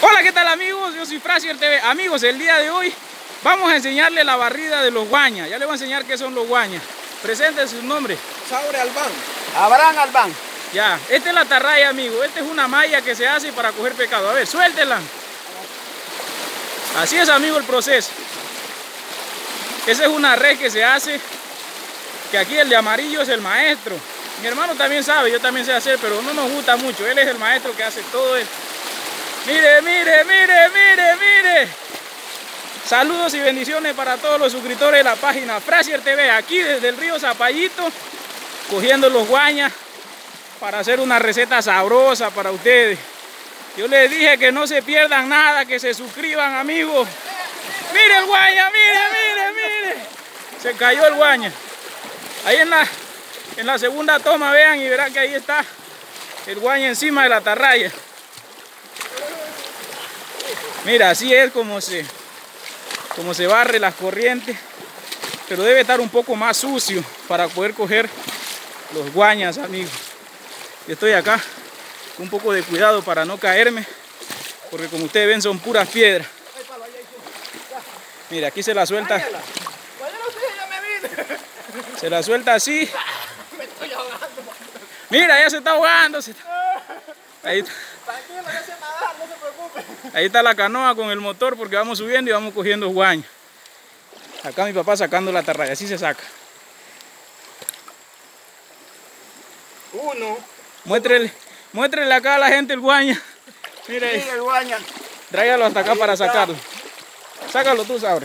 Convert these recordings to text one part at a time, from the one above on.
Hola, ¿qué tal amigos? Yo soy Frasier TV. Amigos, el día de hoy vamos a enseñarle la barrida de los guañas. Ya les voy a enseñar qué son los guañas. Presenten sus nombres. Saure Albán. Abraham Albán. Ya, esta es la atarraya, amigo. Esta es una malla que se hace para coger pescado. A ver, suéltenla. Así es, amigo, el proceso. Esa es una red que se hace, que aquí el de amarillo es el maestro. Mi hermano también sabe, yo también sé hacer, pero no nos gusta mucho. Él es el maestro que hace todo esto. Mire, mire, mire, mire, mire. Saludos y bendiciones para todos los suscriptores de la página Frasier TV. Aquí desde el río Zapallito, cogiendo los guañas para hacer una receta sabrosa para ustedes. Yo les dije que no se pierdan nada, que se suscriban, amigos. Mire el guaña, mire, mire, mire. Se cayó el guaña. Ahí en la segunda toma, vean y verán que ahí está el guaña encima de la atarraya. Mira, así es como se barre las corrientes, pero debe estar un poco más sucio para poder coger los guañas, amigos. Yo estoy acá con un poco de cuidado para no caerme, porque como ustedes ven son puras piedras. Mira, aquí se la suelta. Se la suelta así. Me estoy ahogando. Mira, ya se está ahogando. Ahí. Tranquilo, ya sé nadar, no se preocupe. Ahí está la canoa con el motor porque vamos subiendo y vamos cogiendo guañas. Acá mi papá sacando la atarraya, así se saca. Uno. Muéstrele acá a la gente el guaña. Mire ahí. Mira el guaña. Tráigalo hasta acá Ahí para está. sacarlo. Sácalo tú, Saure.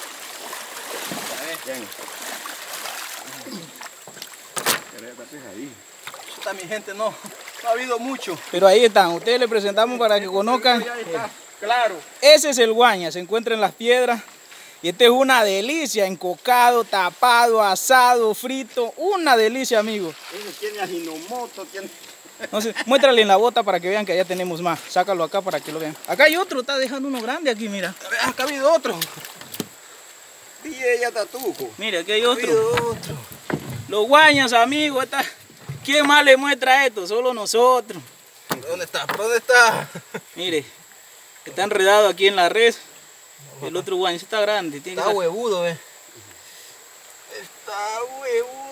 Esta mi gente no ha habido mucho. Pero ahí están, ustedes le presentamos para que conozcan. Ahí está, claro. Ese es el guaña, se encuentra en las piedras. Y este es una delicia, encocado, tapado, asado, frito. Una delicia, amigos. Ese tiene ajinomoto, tiene... Entonces, muéstrale en la bota para que vean que allá tenemos más. Sácalo acá para que lo vean. Acá hay otro, está dejando uno grande aquí, mira. Acá ha habido otro. Y ella tatujo. Mira, aquí hay Ha otro. habido otro. Los guañas, amigos. ¿Quién más le muestra esto? Solo nosotros. ¿Dónde está? ¿Dónde está? Mire, está enredado aquí en la red. El otro guaña está grande. Tiene Está que... huevudo, Está huevudo.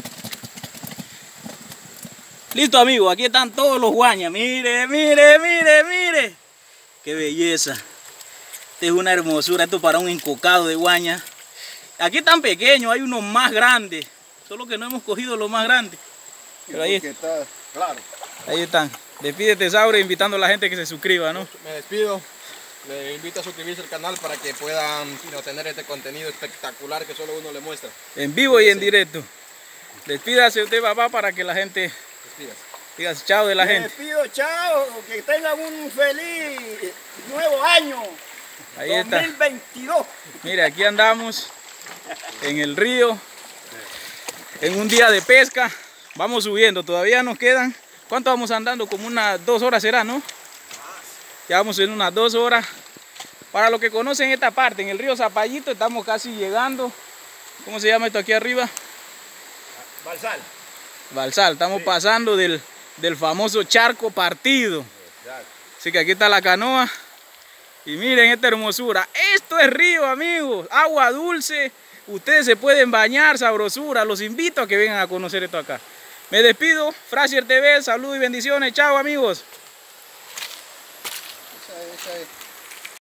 Listo, amigos, aquí están todos los guañas. Mire, mire, mire, mire. Qué belleza. Esta es una hermosura. Esto para un encocado de guaña. Aquí están pequeños, hay unos más grandes. Solo que no hemos cogido los más grandes. Pero ahí está, claro. Ahí están. Despídete, Saure, invitando a la gente que se suscriba, ¿no? Me despido. Les invito a suscribirse al canal para que puedan tener este contenido espectacular que solo uno le muestra. En vivo y en directo. Despídase usted, papá, para que la gente diga chao de la Me gente. despido, chao. Que tengan un feliz nuevo año. Ahí está. 2022. Mira, aquí andamos en el río, en un día de pesca. Vamos subiendo, todavía nos quedan. ¿Cuánto vamos andando? Como unas 2 horas será, ¿no? Ya vamos en unas 2 horas. Para los que conocen esta parte, en el río Zapallito, estamos casi llegando. ¿Cómo se llama esto aquí arriba? Balsal. Balsal, estamos pasando del famoso charco partido. Así que aquí está la canoa. Y miren esta hermosura. Esto es río, amigos. Agua dulce. Ustedes se pueden bañar, sabrosura. Los invito a que vengan a conocer esto acá. Me despido. Frasier TV, saludos y bendiciones. Chao, amigos. Esa es.